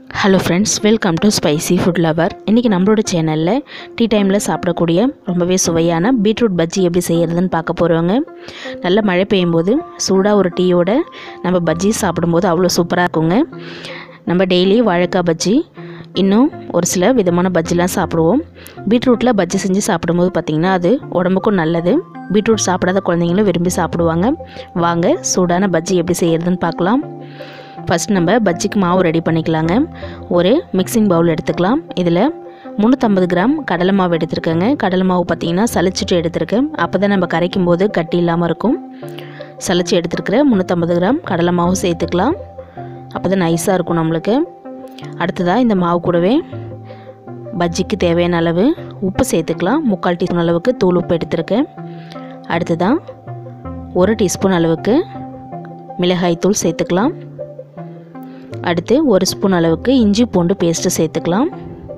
Hello friends, welcome to spicy food lover. இன்றைக்கி நம்மளோட சேனலில் டீ டைமில் சாப்பிடக்கூடிய ரொம்பவே சுவையான பீட்ரூட் பஜ்ஜி எப்படி செய்கிறதுன்னு பார்க்க போகிறோங்க. நல்ல மழை பெய்யும் போது சூடாக ஒரு டீயோட நம்ம பஜ்ஜி சாப்பிடும்போது அவ்வளோ சூப்பராக இருக்குங்க. நம்ம டெய்லி வாழைக்காய் பஜ்ஜி, இன்னும் ஒரு சில விதமான பஜ்ஜிலாம் சாப்பிடுவோம். பீட்ரூட்டில் பஜ்ஜி செஞ்சு சாப்பிடும்போது பார்த்திங்கன்னா அது உடம்புக்கும் நல்லது. பீட்ரூட் சாப்பிடாத குழந்தைங்களும் விரும்பி சாப்பிடுவாங்க. வாங்க சூடான பஜ்ஜி எப்படி செய்கிறதுன்னு பார்க்கலாம். ஃபஸ்ட் நம்ம பஜ்ஜிக்கு மாவு ரெடி பண்ணிக்கலாங்க. ஒரு மிக்சிங் பவுல் எடுத்துக்கலாம். இதில் 350 கிராம் கடலை மாவு எடுத்துருக்கேங்க. கடலை மாவு பார்த்திங்கன்னா சளிச்சிட்டு எடுத்துருக்கேன். அப்போ தான் நம்ம கரைக்கும் போது கட்டி இல்லாமல் இருக்கும். சளிச்சு எடுத்துருக்கிற 350 கிராம் கடலை மாவு சேர்த்துக்கலாம். அப்போ தான் நைஸாக இருக்கும் நம்மளுக்கு. அடுத்ததாக இந்த மாவு கூடவே பஜ்ஜிக்கு தேவையான அளவு உப்பு சேர்த்துக்கலாம். 3/4 டீஸ்பூன் அளவுக்கு தூள் உப்பு எடுத்துருக்கேன். அடுத்ததாக 1 டீஸ்பூன் அளவுக்கு மிளகாய் தூள் சேர்த்துக்கலாம். அடுத்து 1 ஸ்பூன் அளவுக்கு இஞ்சி பூண்டு பேஸ்ட்டு சேர்த்துக்கலாம்.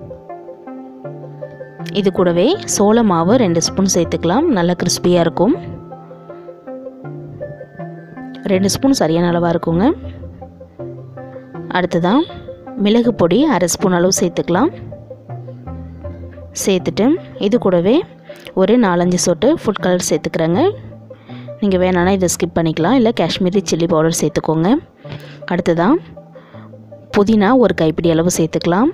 இது கூடவே சோள மாவு 2 ஸ்பூன் சேர்த்துக்கலாம். நல்லா கிறிஸ்பியாக இருக்கும். 2 ஸ்பூன் சரியான அளவாக இருக்குங்க. அடுத்ததான் மிளகு பொடி 1/2 ஸ்பூன் அளவு சேர்த்துக்கலாம். சேர்த்துட்டு இது கூடவே ஒரு 4-5 சொட்டு ஃபுட் கலர் சேர்த்துக்கிறேங்க. நீங்கள் வேணான்னா இதை ஸ்கிப் பண்ணிக்கலாம், இல்லை காஷ்மீரி சில்லி பவுடர் சேர்த்துக்கோங்க. அடுத்ததான் புதினா ஒரு கைப்பிடி அளவு சேர்த்துக்கலாம்.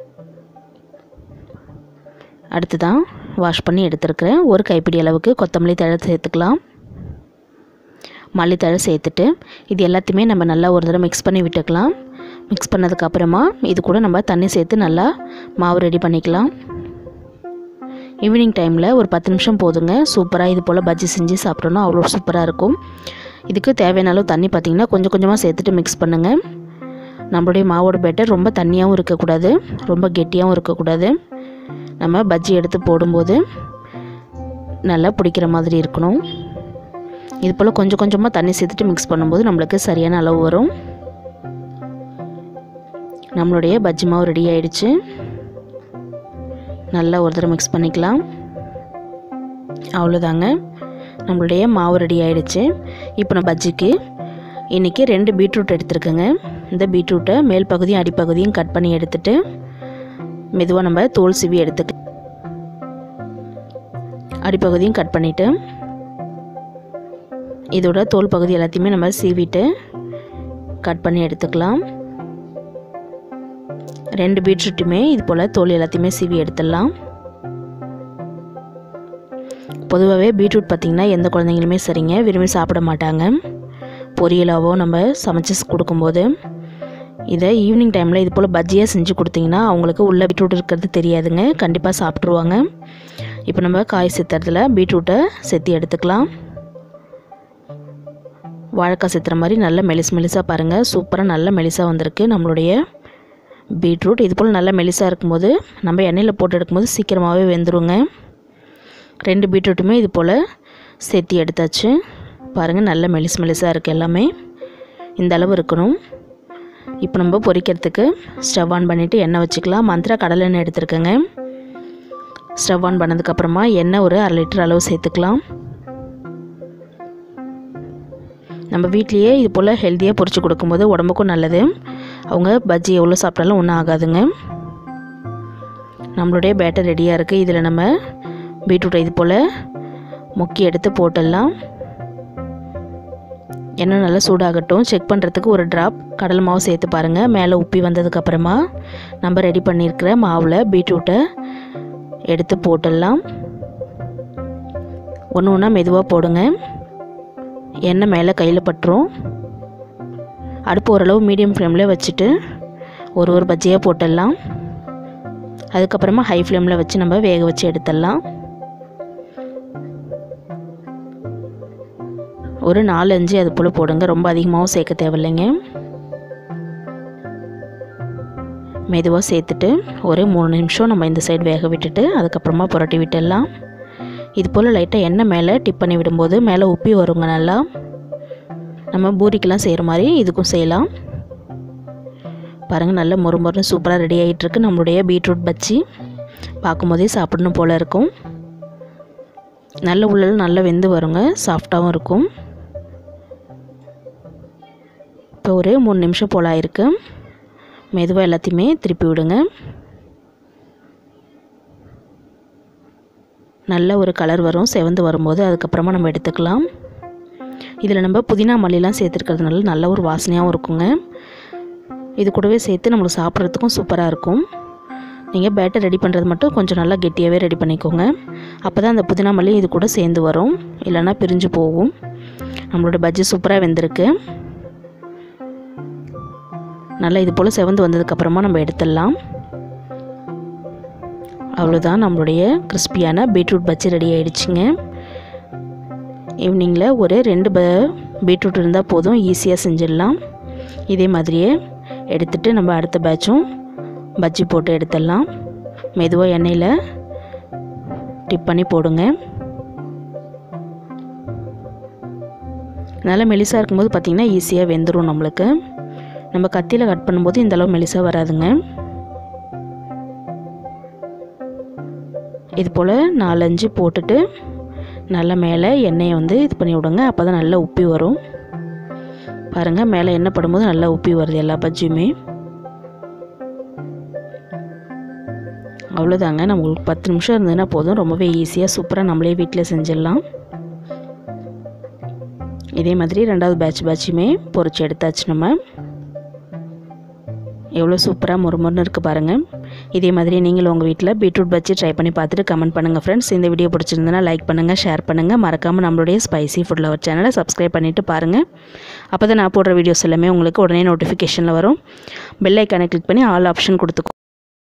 அடுத்ததான் வாஷ் பண்ணி எடுத்துருக்கிறேன் ஒரு கைப்பிடி அளவுக்கு கொத்தமல்லி தழை சேர்த்துக்கலாம். மல்லித்தழை சேர்த்துட்டு இது எல்லாத்தையுமே நம்ம நல்லா ஒரு தடவை மிக்ஸ் பண்ணி விட்டுக்கலாம். மிக்ஸ் பண்ணதுக்கப்புறமா இது கூட நம்ம தண்ணி சேர்த்து நல்லா மாவு ரெடி பண்ணிக்கலாம். ஈவினிங் டைமில் ஒரு 10 நிமிஷம் போதுங்க. சூப்பராக இது போல் பஜ்ஜி செஞ்சு சாப்பிட்டோன்னா அவ்வளோ சூப்பராக இருக்கும். இதுக்கு தேவையான அளவு தண்ணி பார்த்திங்கன்னா கொஞ்சம் கொஞ்சமாக சேர்த்துட்டு மிக்ஸ் பண்ணுங்கள். நம்மளுடைய மாவோட பேட்டர் ரொம்ப தண்ணியாகவும் இருக்கக்கூடாது, ரொம்ப கெட்டியாகவும் இருக்கக்கூடாது. நம்ம பஜ்ஜி எடுத்து போடும்போது நல்லா பிடிக்கிற மாதிரி இருக்கணும். இது போல் கொஞ்சம் கொஞ்சமாக தண்ணி சேர்த்துட்டு மிக்ஸ் பண்ணும்போது நம்மளுக்கு சரியான அளவு வரும். நம்மளுடைய பஜ்ஜி மாவு ரெடி ஆகிடுச்சு. நல்லா ஒரு தடவை மிக்ஸ் பண்ணிக்கலாம். அவ்வளோதாங்க, நம்மளுடைய மாவு ரெடி ஆகிடுச்சு. இப்போ நான் பஜ்ஜிக்கு இன்றைக்கி 2 பீட்ரூட் எடுத்துருக்கேங்க. இந்த பீட்ரூட்டை மேல் பகுதியும் அடிப்பகுதியும் கட் பண்ணி எடுத்துகிட்டு மெதுவாக நம்ம தோல் சீவி எடுத்துக்க, அடிப்பகுதியும் கட் பண்ணிவிட்டு இதோட தோல் பகுதி எல்லாத்தையுமே நம்ம சீவிட்டு கட் பண்ணி எடுத்துக்கலாம். 2 பீட்ரூட்டுமே இது போல் தோல் எல்லாத்தையுமே சீவி எடுத்துடலாம். பொதுவாகவே பீட்ரூட் பார்த்திங்கன்னா எந்த குழந்தைங்களுமே சரிங்க விரும்பி சாப்பிட மாட்டாங்க. பொரியலாவோ நம்ம சமைச்சு கொடுக்கும்போது இதை ஈவினிங் டைமில் இது போல் பஜ்ஜியாக செஞ்சு கொடுத்திங்கன்னா அவங்களுக்கு உள்ள பீட்ரூட் இருக்கிறது தெரியாதுங்க, கண்டிப்பாக சாப்பிட்ருவாங்க. இப்போ நம்ம காய் சித்துறதுல பீட்ரூட்டை செத்தி எடுத்துக்கலாம். வாழைக்காய் சித்துற மாதிரி நல்ல மெலிசாக பாருங்கள், சூப்பராக நல்ல மெலிசாக வந்திருக்கு நம்மளுடைய பீட்ரூட். இது போல் நல்ல மெலிசாக இருக்கும்போது நம்ம எண்ணெயில் போட்டு எடுக்கும்போது சீக்கிரமாகவே வெந்துருங்க. 2 பீட்ரூட்டுமே இது போல் செத்தி எடுத்தாச்சு. பாருங்கள் நல்ல மெலிசாக இருக்குது, எல்லாமே இந்த அளவு இருக்கணும். இப்போ நம்ம பொரிக்கிறதுக்கு ஸ்டவ் ஆன் பண்ணிவிட்டு எண்ணெய் வச்சுக்கலாம். மந்த்ரா கடலை எண்ணெய் எடுத்துருக்கேங்க. ஸ்டவ் ஆன் பண்ணதுக்கப்புறமா எண்ணெய் ஒரு 1/2 லிட்டர் அளவு சேர்த்துக்கலாம். நம்ம வீட்லேயே இது போல் ஹெல்த்தியாக பொரித்து கொடுக்கும்போது உடம்புக்கும் நல்லது. அவங்க பஜ்ஜி எவ்வளோ சாப்பிட்டாலும் ஒன்றும் ஆகாதுங்க. நம்மளுடைய பேட்டர் ரெடியாக இருக்குது. இதில் நம்ம பீட்ரூட்டை இது போல் முக்கி எடுத்து போட்டுடலாம். எண்ணெய் நல்லா சூடாகட்டும். செக் பண்ணுறதுக்கு ஒரு ட்ராப் கடலை மாவு சேர்த்து பாருங்கள். மேலே உப்பி வந்ததுக்கப்புறமா நம்ம ரெடி பண்ணியிருக்கிற மாவில் பீட்ரூட்டை எடுத்து போட்டுடலாம். ஒன்று ஒன்றா மெதுவாக போடுங்க, எண்ணெய் மேலே கையில் பட்டுரும். அடுப்பு ஓரளவு மீடியம் ஃப்ளேமில் வச்சுட்டு ஒரு பஜ்ஜியாக போட்டுடலாம். அதுக்கப்புறமா ஹை ஃப்ளேமில் வச்சு நம்ம வேக வச்சு எடுத்துடலாம். ஒரு 4-5 அது போல் போடுங்க, ரொம்ப அதிகமாகவும் சேர்க்க தேவையில்லைங்க. மெதுவாக சேர்த்துட்டு ஒரு 3 நிமிஷம் நம்ம இந்த சைடு வேக விட்டுட்டு அதுக்கப்புறமா புரட்டி விட்டுடலாம். இது போல் லைட்டாக எண்ணெய் மேலே டிப் பண்ணி விடும்போது மேலே உப்பி வருங்க. நல்லா நம்ம பூரிக்கெலாம் செய்கிற மாதிரி இதுக்கும் செய்யலாம். பாருங்கள் நல்ல மொறுமொறுன்னு சூப்பராக ரெடி ஆகிட்டுருக்கு நம்மளுடைய பீட்ரூட் பஜ்ஜி. பார்க்கும்போதே சாப்பிடணும் போல் இருக்கும். நல்ல உள்ளல் நல்லா வெந்து வருங்க, சாஃப்டாகவும் இருக்கும். இப்போ ஒரு 3 நிமிஷம் போல் ஆயிருக்கு. மெதுவாக எல்லாத்தையுமே திருப்பி விடுங்க. நல்ல ஒரு கலர் வரும், செவந்து வரும்போது அதுக்கப்புறமா நம்ம எடுத்துக்கலாம். இதில் நம்ம புதினா மல்லிலாம் சேர்த்துருக்கிறதுனால நல்ல ஒரு வாசனையாகவும் இருக்குங்க. இது கூடவே சேர்த்து நம்மளுக்கு சாப்பிட்றதுக்கும் சூப்பராக இருக்கும். நீங்கள் பேட்டர் ரெடி பண்ணுறது மட்டும் கொஞ்சம் நல்லா கெட்டியாகவே ரெடி பண்ணிக்கோங்க. அப்போ தான் அந்த புதினா மல்லி இது கூட சேர்ந்து வரும், இல்லைன்னா பிரிஞ்சு போகும். நம்மளோட பஜ்ஜி சூப்பராக வெந்திருக்கு. நல்லா இது போல் செவந்து வந்ததுக்கப்புறமா நம்ம எடுத்துடலாம். அவ்வளோதான், நம்மளுடைய கிறிஸ்பியான பீட்ரூட் பஜ்ஜி ரெடி ஆகிடுச்சிங்க. ஈவினிங்கில் ஒரு 2 பீட்ரூட் இருந்தால் போதும், ஈஸியாக செஞ்சிடலாம். இதே மாதிரியே எடுத்துகிட்டு நம்ம அடுத்த பேட்சும் பஜ்ஜி போட்டு எடுத்துடலாம். மெதுவாக எண்ணெயில் டிப் பண்ணி போடுங்க. நல்லா மெலிசாக இருக்கும்போது பார்த்திங்கன்னா ஈஸியாக வெந்துடும் நம்மளுக்கு. நம்ம கத்தியில் கட் பண்ணும்போது இந்தளவு மெலிசாக வராதுங்க. இது போல் 4-5 போட்டுட்டு நல்லா மேலே எண்ணெயை வந்து இது பண்ணி விடுங்க. அப்போ தான் நல்லா உப்பி வரும். பாருங்கள், மேலே எண்ணெய் படும்போது நல்லா உப்பி வருது எல்லா பஜ்ஜியுமே. அவ்வளோதாங்க, நம்மளுக்கு 10 நிமிஷம் இருந்ததுன்னா போதும், ரொம்பவே ஈஸியாக சூப்பராக நம்மளே வீட்டில் செஞ்சிடலாம். இதே மாதிரி 2வது பேட்சுமே பொரிச்சு எடுத்தாச்சு. நம்ம எவ்வளோ சூப்பராக மொறுமொறுன்னு இருக்குது பாருங்கள். இதே மாதிரி நீங்களும் உங்கள் வீட்டில் பீட்ரூட் பஜ்ஜி ட்ரை பண்ணி பார்த்துட்டு கமெண்ட் பண்ணுங்கள் ஃப்ரெண்ட்ஸ். இந்த வீடியோ பிடிச்சிருந்தனா லைக் பண்ணுங்கள், ஷேர் பண்ணுங்கள். மறக்காமல் நம்மளுடைய ஸ்பைசி ஃபுட் லவர் சேனலை சப்ஸ்கிரைப் பண்ணிவிட்டு பாருங்கள். அப்போ தான் நான் போடுற வீடியோஸ் எல்லாமே உங்களுக்கு உடனே நோட்டிஃபிகேஷனில் வரும். பெல் ஐக்கானை கிளிக் பண்ணி ஆல் ஆப்ஷன் கொடுத்துக்கோ.